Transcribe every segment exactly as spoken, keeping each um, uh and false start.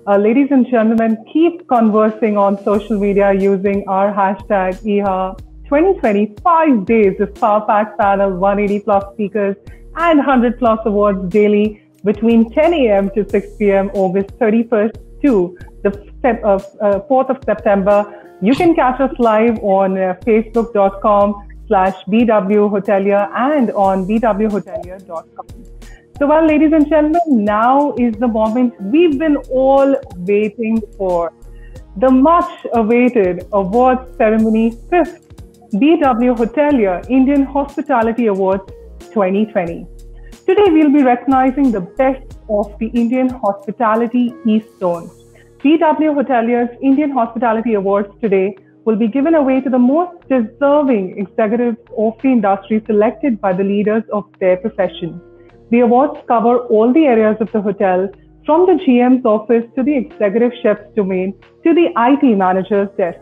Uh, ladies and gentlemen, keep conversing on social media using our hashtag E H A twenty twenty-five days of power-packed panel, one hundred eighty plus speakers and one hundred plus awards daily between ten A M to six P M August thirty-first to the uh, uh, fourth of September. You can catch us live on uh, facebook dot com slash B W Hotelier and on b w hotelier dot com. So, well, ladies and gentlemen, now is the moment we've been all waiting for. The much awaited awards ceremony, fifth B W Hotelier Indian Hospitality Awards twenty twenty. Today, we'll be recognizing the best of the Indian Hospitality East Zone. B W Hotelier's Indian Hospitality Awards today will be given away to the most deserving executives of the industry selected by the leaders of their profession. The awards cover all the areas of the hotel, from the G M's office to the executive chef's domain to the I T manager's desk.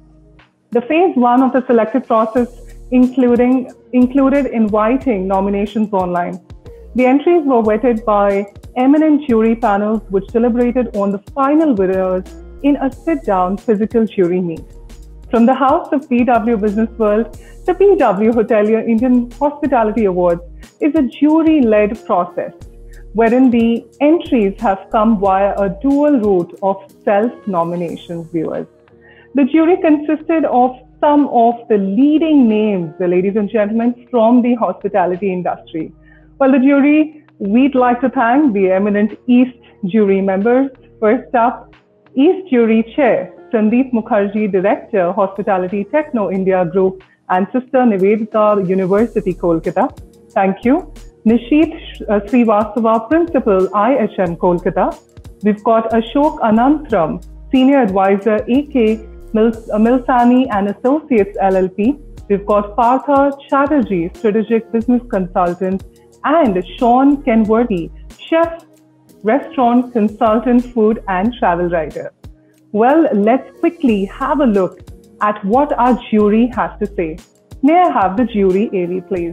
The phase one of the selected process including, included inviting nominations online. The entries were vetted by eminent jury panels which deliberated on the final winners in a sit-down physical jury meet. From the house of B W Business World, the B W Hotelier Indian Hospitality Awards is a jury-led process wherein the entries have come via a dual route of self-nomination viewers. The jury consisted of some of the leading names, ladies and gentlemen, from the hospitality industry. Well, the jury, we'd like to thank the eminent East jury members. First up, East Jury Chair Sandeep Mukherjee, Director, Hospitality Techno India Group and Sister Nivedita University, Kolkata. Thank you. Nishit uh, Srivastava, Principal, I H M, Kolkata. We've got Ashok Anantram, Senior Advisor, A K Mils uh, Milsani and Associates, L L P. We've got Partha Chatterjee, Strategic Business Consultant, and Sean Kenworthy, Chef, Restaurant Consultant, Food and Travel Writer. Well, let's quickly have a look at what our jury has to say. May I have the jury A V, please?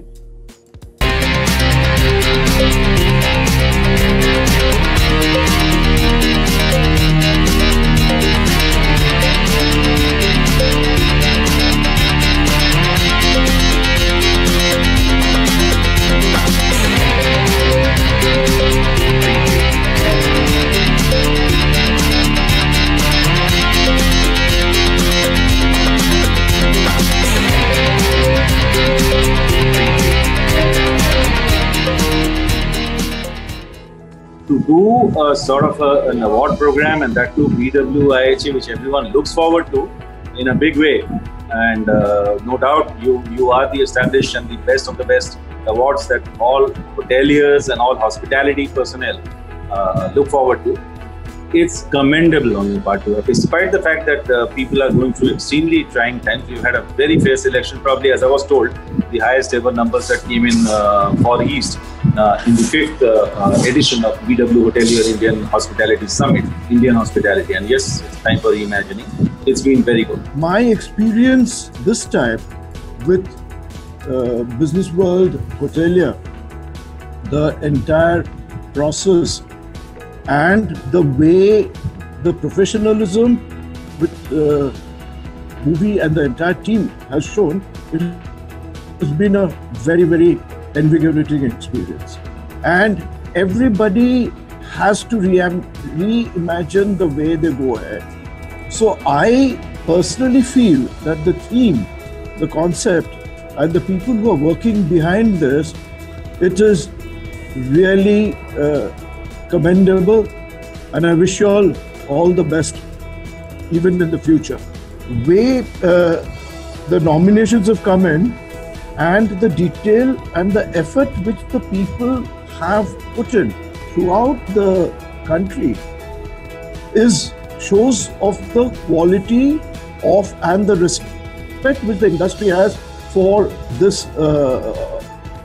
To do a sort of a, an award program, and that too B W I H A, which everyone looks forward to in a big way. And uh, no doubt you, you are the established and the best of the best awards that all hoteliers and all hospitality personnel uh, look forward to. It's commendable on your part, despite the fact that uh, people are going through extremely trying times. We've had a very fair selection, probably, as I was told, the highest ever numbers that came in uh, for East uh, in the fifth uh, uh, edition of B W Hotelier Indian Hospitality Summit, Indian Hospitality. And yes, it's time for reimagining. It's been very good. My experience this time with uh, Business World Hotelier, the entire process and the way the professionalism with uh, movie and the entire team has shown, it has been a very, very invigorating experience. And everybody has to re reimagine the way they go ahead. So I personally feel that the theme, the concept, and the people who are working behind this, it is really uh, commendable, and I wish you all all the best, even in the future. Way uh, the nominations have come in, and the detail and the effort which the people have put in throughout the country is shows of the quality of and the respect which the industry has for this uh,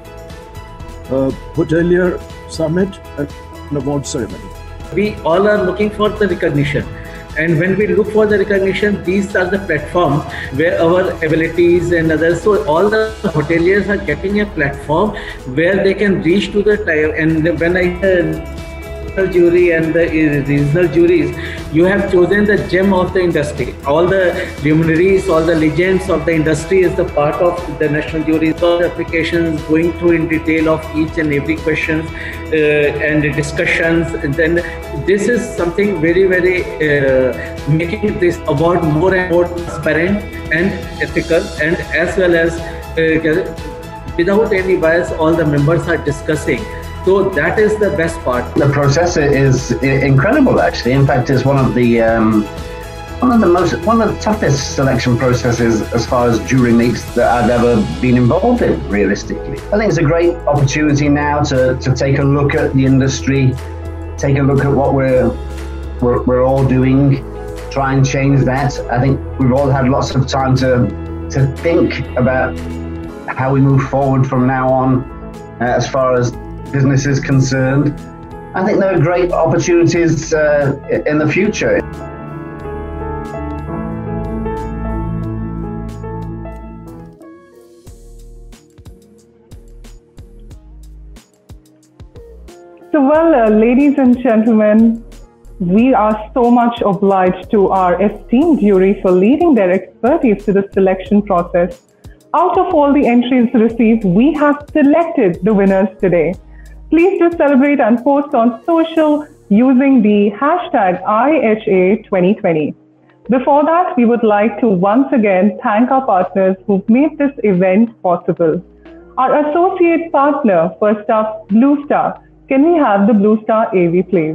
uh, hotelier summit and award ceremony. We all are looking for the recognition, and when we look for the recognition, these are the platform where our abilities and others, so all the hoteliers are getting a platform where they can reach to the time. And when I national jury and the regional juries, you have chosen the gem of the industry. All the luminaries, all the legends of the industry is the part of the national jury. All the applications going through in detail of each and every questions uh, and the discussions. And then this is something very, very uh, making this award more and more transparent and ethical, and as well as uh, without any bias, all the members are discussing. So that is the best part. The process is incredible, actually. In fact, it's one of the um, one of the most one of the toughest selection processes as far as jury meets that I've ever been involved in. Realistically, I think it's a great opportunity now to to take a look at the industry, take a look at what we're we're, we're all doing, try and change that. I think we've all had lots of time to to think about how we move forward from now on, uh, as far as business is concerned. I think there are great opportunities uh, in the future. So, well, uh, ladies and gentlemen, we are so much obliged to our esteemed jury for leading their expertise to the selection process. Out of all the entries received, we have selected the winners today. Please do celebrate and post on social using the hashtag I H A twenty twenty. Before that, we would like to once again thank our partners who've made this event possible. Our associate partner, first up, Blue Star. Can we have the Blue Star A V, please?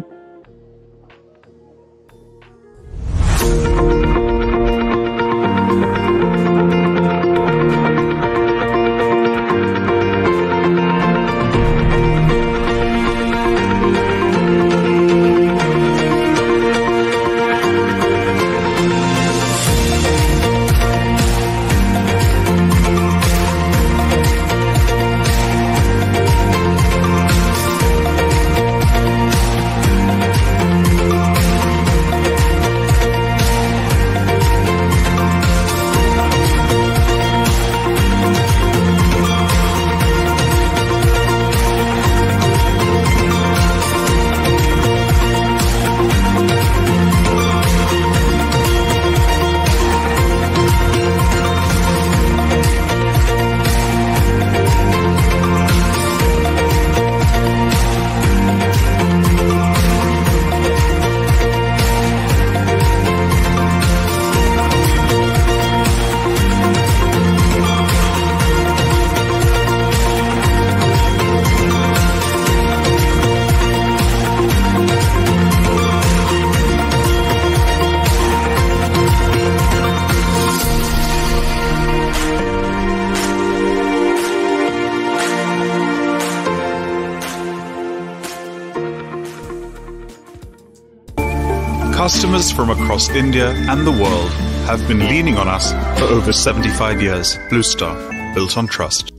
Customers from across India and the world have been leaning on us for over seventy-five years. Blue Star, built on trust.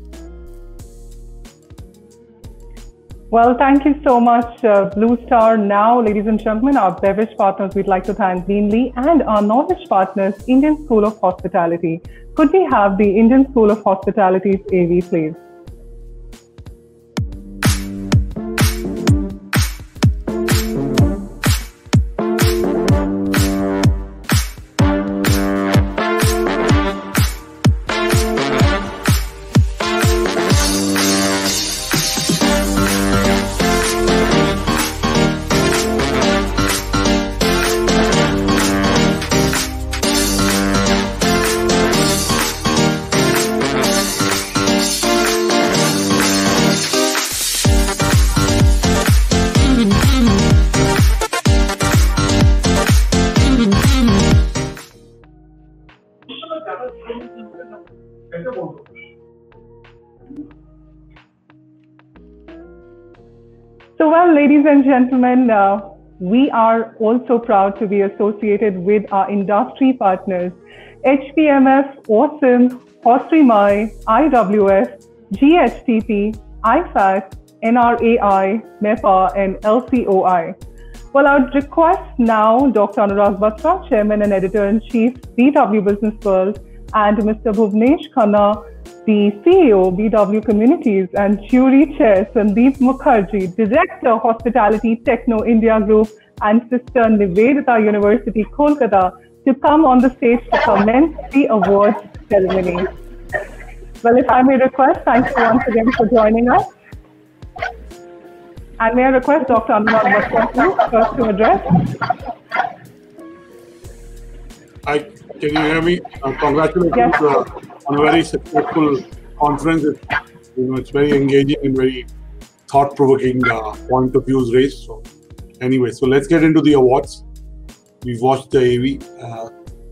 Well, thank you so much, uh, Blue Star. Now, ladies and gentlemen, our beverage partners, we'd like to thank Beanly, and our knowledge partners, Indian School of Hospitality. Could we have the Indian School of Hospitality's A V, please? So, well, ladies and gentlemen, uh, we are also proud to be associated with our industry partners, H P M F, Awesome, Hostreamy, I W S, G H T P, I F A T, N R A I, MEPA, and L C O I. Well, I would request now Doctor Anurag Batra, Chairman and Editor-in-Chief, B W Business World, and Mister Bhuvnesh Khanna, the C E O, B W Communities, and Jury Chair, Sandeep Mukherjee, Director, Hospitality Techno India Group, and Sister Nivedita University, Kolkata, to come on the stage to commence the awards ceremony. Well, if I may request, thank you once again for joining us. And may I request Doctor Anurag Bhattacharya first to address? Hi, can you hear me? Uh, congratulations yes. uh, on a very successful conference. It, you know, it's very engaging and very thought-provoking uh, point of views raised. So, anyway, so let's get into the awards. We've watched the A V. Uh,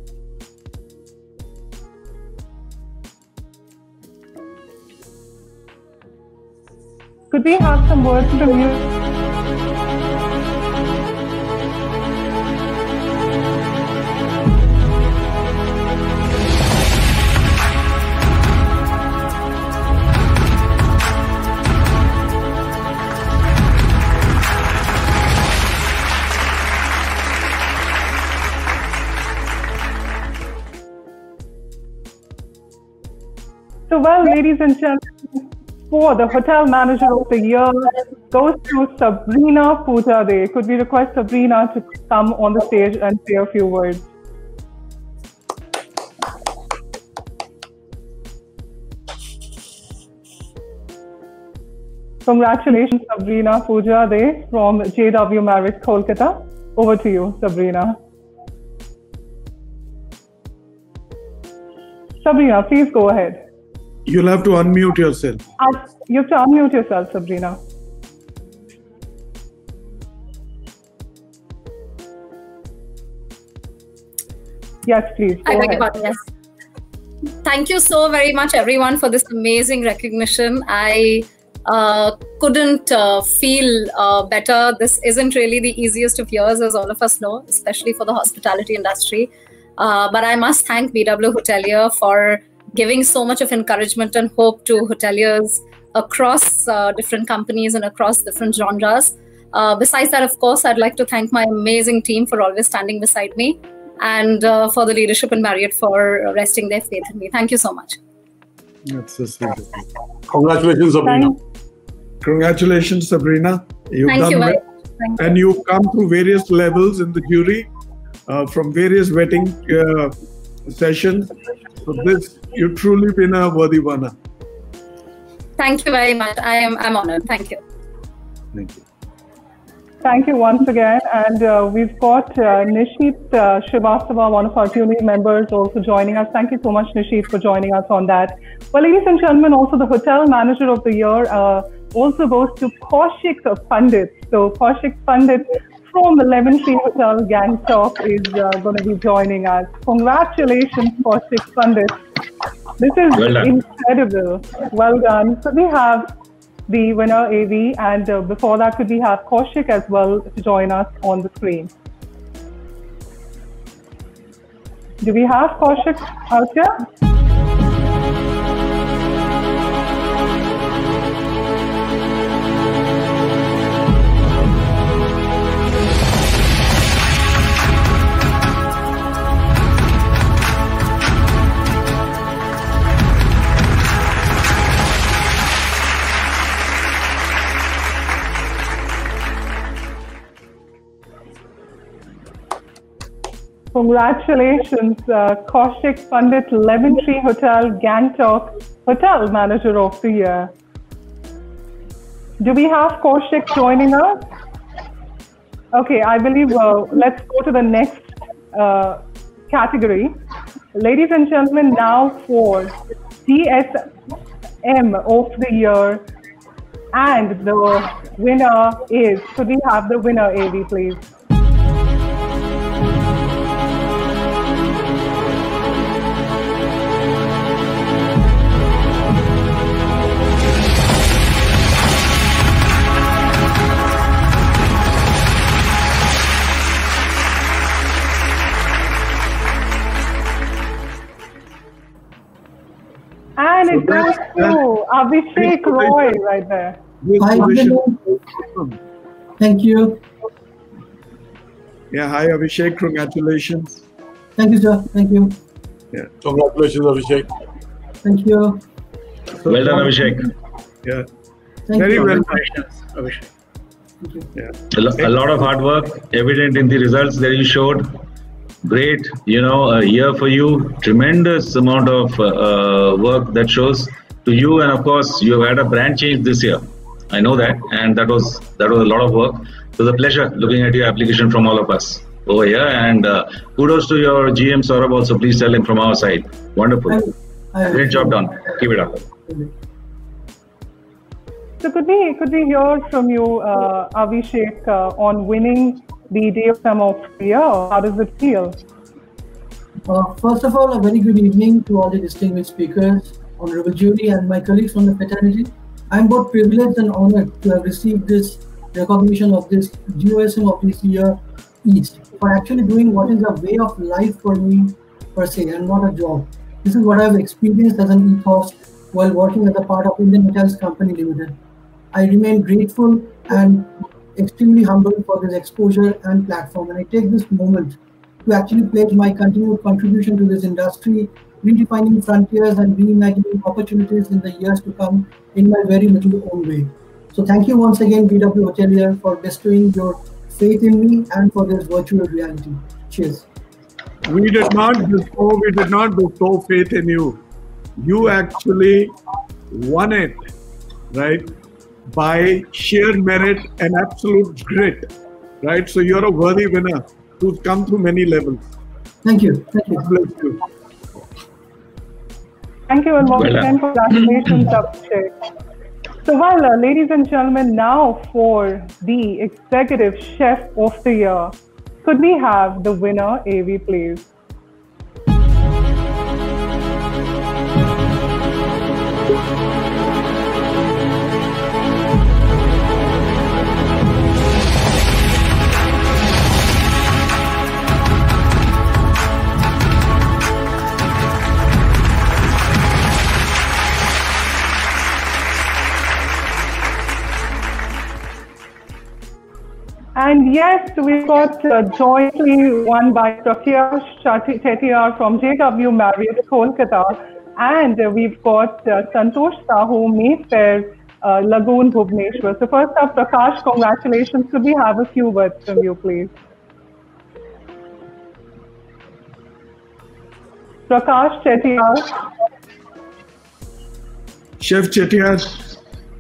Could we have some words from you? So, well, ladies and gentlemen, for the Hotel Manager of the Year goes to Sabrina Pujade. Could we request Sabrina to come on the stage and say a few words? Congratulations, Sabrina Pujade from J W Marriott, Kolkata. Over to you, Sabrina. Sabrina, please go ahead. You'll have to unmute yourself. Uh, you have to unmute yourself, Sabrina. Yes, please. I beg your pardon, yes. Thank you so very much, everyone, for this amazing recognition. I uh, couldn't uh, feel uh, better. This isn't really the easiest of years, as all of us know, especially for the hospitality industry. Uh, but I must thank B W Hotelier for giving so much of encouragement and hope to hoteliers across uh, different companies and across different genres. Uh, besides that, of course, I'd like to thank my amazing team for always standing beside me, and uh, for the leadership in Marriott for resting their faith in me. Thank you so much. That's so sweet. Congratulations, Sabrina. Congratulations, Sabrina. You've Thank done you, well. Thank you. And you've come through various levels in the jury, uh, from various vetting uh, sessions. So this, you've truly been a worthy winner. Thank you very much. I am I'm honored. Thank you. Thank you. Thank you once again. And uh, we've got uh, Nishit uh, Srivastava, one of our jury members, also joining us. Thank you so much, Nishit, for joining us on that. Well, ladies and gentlemen, also the Hotel Manager of the Year uh, also goes to Kaushik Pandit. So Kaushik Pandit from the Lemon Tree Hotel Gangtok is uh, going to be joining us. Congratulations, Kaushik Pandit. This is well incredible. Well done. So we have the winner, A V, and uh, before that, could we have Kaushik as well to join us on the screen? Do we have Kaushik out here? Congratulations, uh, Kaushik Pandit, Lemon Tree Hotel Gangtok Hotel Manager of the Year. Do we have Kaushik joining us? Okay, I believe uh, let's go to the next uh, category. Ladies and gentlemen, now for D S M of the Year, and the winner is, could we have the winner, A V, please? And it goes to Abhishek Roy right there. Hi, thank you. Yeah, hi Abhishek, congratulations. Thank you, sir. Thank you. Yeah. Congratulations, Abhishek. Thank you. So well done, Abhishek. Yeah. Thank Very you. well. Congratulations, Abhishek. Thank you. Yeah. A, lo- a lot of hard work, evident in the results that you showed. Great, you know, a year for you. Tremendous amount of uh, uh, work that shows to you, and of course, you have had a brand change this year. I know that, and that was that was a lot of work. It was a pleasure looking at your application from all of us over here, and uh, kudos to your G M Saurabh also. Please tell him from our side. Wonderful, I, I, great job done. Keep it up. So could we could we hear from you, uh, Abhishek, uh, on winning the D F M of the year? How does it feel? Uh, first of all, a very good evening to all the distinguished speakers, honorable jury, and my colleagues from the fraternity. I'm both privileged and honored to have received this recognition of this G O S M of this year East for actually doing what is a way of life for me per se and not a job. This is what I've experienced as an ethos while working as a part of Indian Hotels Company Limited. I remain grateful and extremely humbled for this exposure and platform, and I take this moment to actually pledge my continued contribution to this industry, redefining frontiers and reimagining opportunities in the years to come in my very little own way. So thank you once again, B W Hotelier, for bestowing your faith in me and for this virtual reality. Cheers. We did not bestow, we did not bestow faith in you. You actually won it, right? By sheer merit and absolute grit, right? So you're a worthy winner who's come through many levels. Thank you. Thank you. Bless you. Thank you, and once Well again, congratulations, Abhishek. So, well, uh, ladies and gentlemen, now for the Executive Chef of the Year, could we have the winner, A V, please? And yes, we've got uh, jointly won by Prakash Chettiar from J W Marriott, Kolkata. And uh, we've got uh, Santosh Sahu, Mayfair, uh, Lagoon, Bhubaneswar. So first up, Prakash, congratulations. Could we have a few words from you, please? Prakash Chettiar. Chef Chettiar.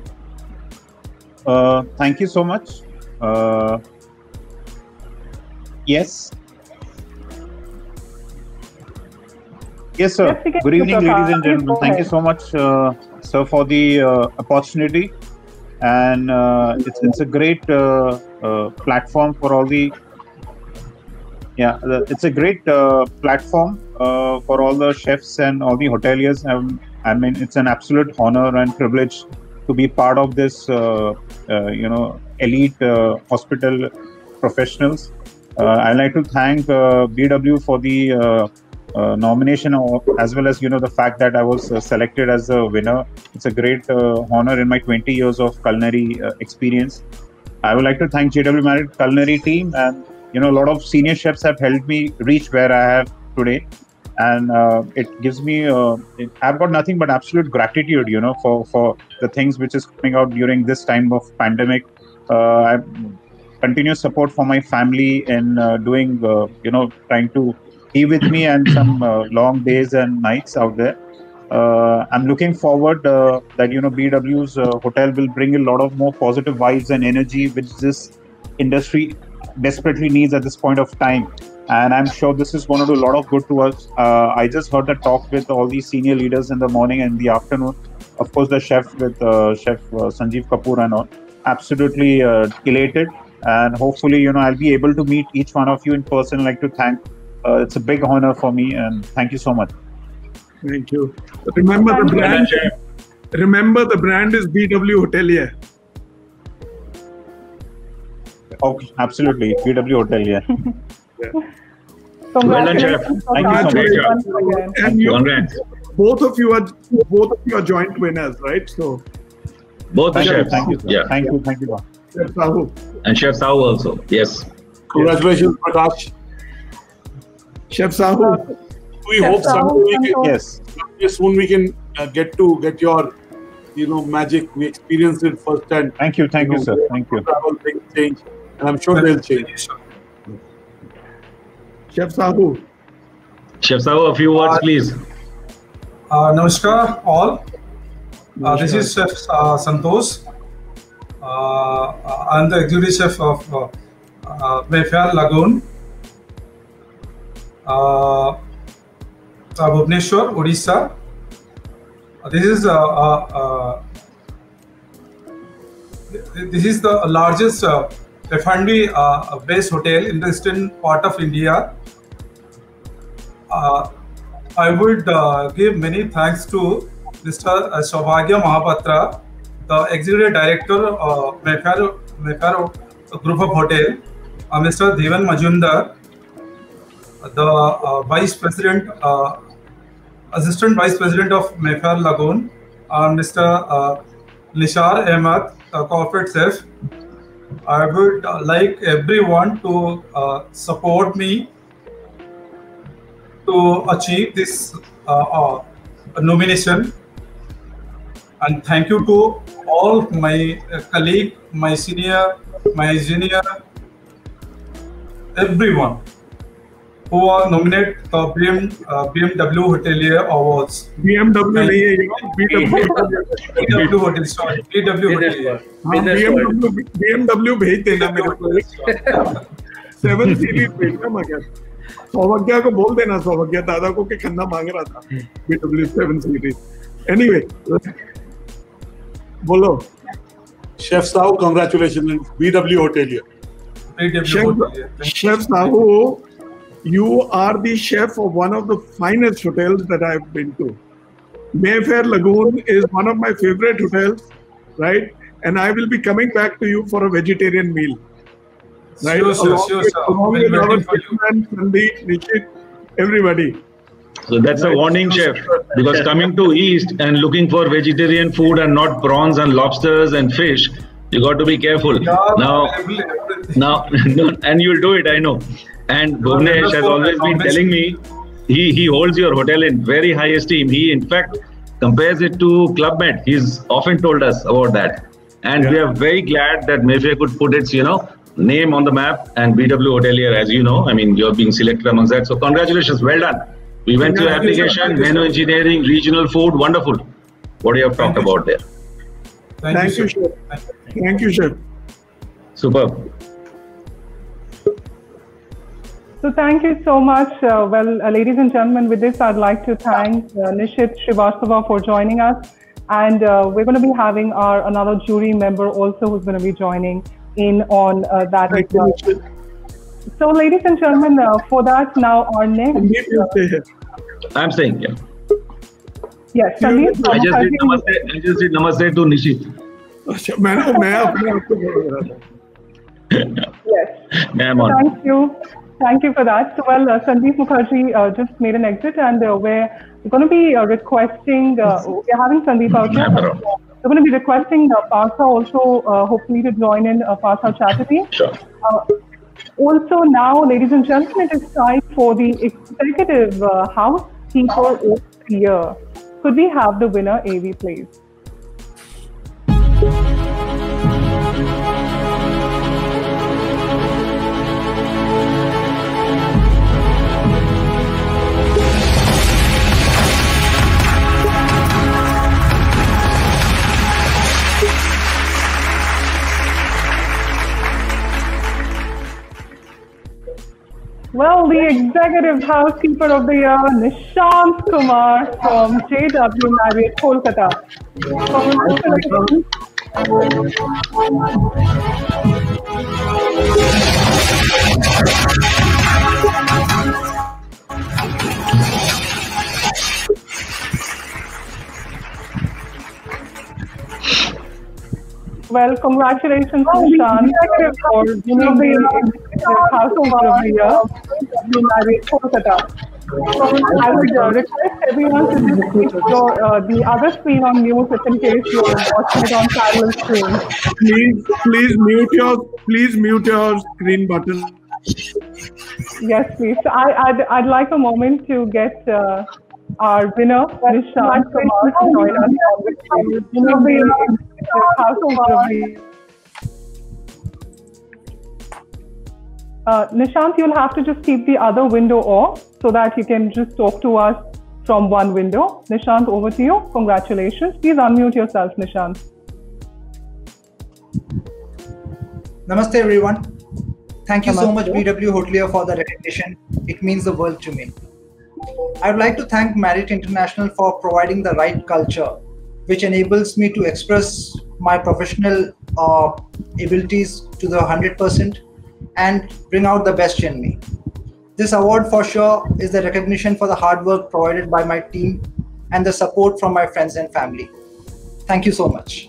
Uh, thank you so much. Uh, yes. Yes, sir. Yes, Good evening, Prakash. ladies and gentlemen. Thank you so much, uh, sir, for the uh, opportunity. And uh, it's it's a great uh, uh, platform for all the. Yeah, it's a great uh, platform uh, for all the chefs and all the hoteliers. Um, I mean, it's an absolute honor and privilege to be part of this, uh, uh, you know, elite uh, hospital professionals. Uh, I'd like to thank uh, B W for the uh, uh, nomination, of, as well as, you know, the fact that I was uh, selected as a winner. It's a great uh, honor in my twenty years of culinary uh, experience. I would like to thank J W Marriott culinary team, and, you know, a lot of senior chefs have helped me reach where I have today. And uh, it gives me, uh, it, I've got nothing but absolute gratitude, you know, for, for the things which is coming out during this time of pandemic. Uh, I continuous support for my family in uh, doing, uh, you know, trying to be with me and some uh, long days and nights out there. Uh, I'm looking forward uh, that, you know, B W's uh, hotel will bring a lot of more positive vibes and energy, which this industry desperately needs at this point of time. And I'm sure this is going to do a lot of good to us. Uh, I just heard the talk with all these senior leaders in the morning and the afternoon. Of course, the chef with uh, Chef uh, Sanjeev Kapoor and all. Absolutely uh, elated. And hopefully, you know, I'll be able to meet each one of you in person. I'd like to thank. Uh, it's a big honor for me, and thank you so much. Thank you. Remember the brand. Remember the brand is B W Hotelier. Okay, absolutely. B W Hotelier. Yeah. Well done, Chef. Thank you so much. And you, both of you are both of you are joint winners, right? So both the chefs. Thank you. Yeah. Thank you. Thank you. Chef Sahu. And Chef Sahu also. Yes. Congratulations, Prakash. Chef Sahu. We Chef hope someday we can, yes. soon we can uh, get to get your you know, magic. We experienced it firsthand. Thank you, thank you, know, sir. Thank you. Travel things change, and I'm sure they'll change. Chef Sahu. Chef Sahu, a few words, please. Uh, namaskar, all. Uh, this is Chef uh, Santosh. Uh, I'm the executive chef of uh, uh, Mayfair Lagoon, uh, uh, Bhubaneswar, Odisha. Uh, this is uh, uh, uh, this is the largest uh, F and B uh, based hotel in the eastern part of India. Uh, I would uh, give many thanks to Mister Saubhagya Mahapatra, the Executive Director of Mayfair, Mayfair Group of Hotel, uh, Mister Devan Majumdar, the uh, Vice President, uh, Assistant Vice President of Mayfair Lagoon, uh, Mister Uh, Nishar Ahmed, uh, Corporate Chef. I would uh, like everyone to uh, support me to achieve this uh, uh, nomination, and thank you to all my uh, colleague, my senior, my junior, everyone who are nominated the B M, uh, B M W Hotelier Awards. B M W नहीं है ये, B W B W Hotel, sorry, B W Hotelier. हाँ, B M W B M W भेज देना मेरे को, seven series भेजना मगर सौभाग्य को बोल देना, सौभाग्य दादा को कि खन्ना मांग रहा था B W seven series. Anyway, बोलो. Chef Sahu, congratulations, B W Hotelier. B W Chef, Hotelier. Chef Sahu, you are the chef of one of the finest hotels that I've been to. Mayfair Lagoon is one of my favorite hotels, right? And I will be coming back to you for a vegetarian meal. Right? Sure, sir, along sure, with, sir. along We'll with be our waiting for you. man, Sandeep, Nishit, everybody. So that's a warning, chef, because coming to East and looking for vegetarian food and not prawns and lobsters and fish, you got to be careful. Yeah, now, everything. now, and you'll do it, I know. And Bhuvnesh has always been telling me he he holds your hotel in very high esteem. He in fact compares it to Club Med. He's often told us about that, and yeah. we are very glad that Mayfair could put its you know name on the map, and B W Hotelier, as you know, I mean you're being selected amongst that. So congratulations, well done. We went through application, menu engineering, regional food, wonderful. What you have talked about there. Thank, Thank you, you, sir. chef. Thank you, chef. Superb. So thank you so much. Uh, well, uh, ladies and gentlemen, with this, I'd like to thank uh, Nishit Srivastava for joining us. And uh, we're going to be having our another jury member also who's going to be joining in on uh, that as well. So ladies and gentlemen, uh, for that, now our next... Uh, I'm saying, yeah. Yes, Sandeep. I just did namaste, I just did namaste to Nishit. Yes. Ma'am, thank you. Thank you for that. So, well, uh, Sandeep Mukherjee uh, just made an exit, and uh, we're going to be uh, requesting, uh, we're having Sandeep out here. We're going to be requesting uh, Partha also, uh, hopefully, to join in uh, Partha Chatterjee. Sure. Uh, also, now, ladies and gentlemen, it is time for the Executive uh, Housekeeper of the Year. Could we have the winner, A V, please? Well, the Executive Housekeeper of the Year, Nishant Kumar from J W Marriott, Kolkata. Congratulations. Well, congratulations, Nishant, for winning the Executive Housekeeper of the Year, J W Marriott, Kolkata. I would uh, request everyone to just keep your, uh, the other screen on mute, if in case you're watching it on parallel screen. Please, please mute your, please mute your screen button. Yes, please. So I, I'd, I'd like a moment to get uh, our winner, Nishant Kumar, to join us on the stage. Uh, Nishant, you'll have to just keep the other window off so that you can just talk to us from one window. Nishant, over to you. Congratulations. Please unmute yourself, Nishant. Namaste, everyone. Thank you Namaste. so much, B W Hotelier, for the recognition. It means the world to me. I would like to thank Marriott International for providing the right culture, which enables me to express my professional uh, abilities to the one hundred percent and bring out the best in me. This award for sure is the recognition for the hard work provided by my team and the support from my friends and family. Thank you so much.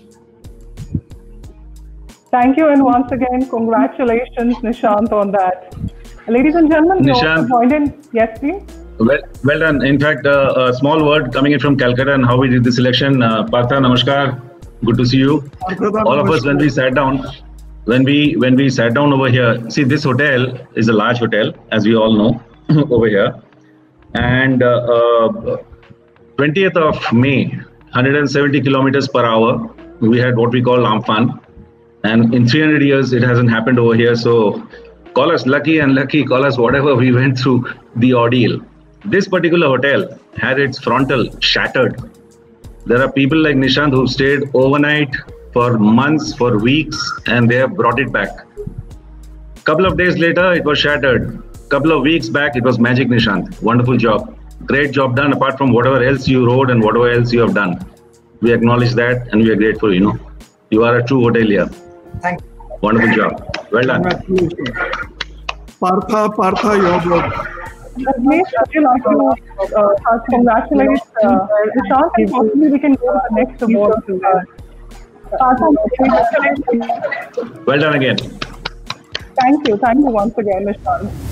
Thank you, and once again, congratulations, Nishant, on that. Ladies and gentlemen, we also joined in. Yes, please. Well, well done. In fact, uh, a small word coming in from Calcutta and how we did the selection. Uh, Partha, namaskar. Good to see you. All of us, when we sat down, when we when we sat down over here, see, this hotel is a large hotel, as we all know, over here. And uh, uh, twentieth of May, one hundred seventy kilometers per hour, we had what we call Amphan. And in three hundred years, it hasn't happened over here. So call us lucky and lucky, call us whatever we went through the ordeal. This particular hotel had its frontal shattered. There are people like Nishant who stayed overnight for months, for weeks, and they have brought it back. Couple of days later, it was shattered. Couple of weeks back, it was magic, Nishant. Wonderful job. Great job done, apart from whatever else you wrote and whatever else you have done. We acknowledge that and we are grateful, you know. You are a true hotelier. Thank you. Wonderful job. Well done. Congratulations. Partha, Partha, your book. Rajneesh, would you like to uh, congratulate uh, Nishant, and possibly we can go to the next award to Well done again. Thank you. Thank you once again, Nishant.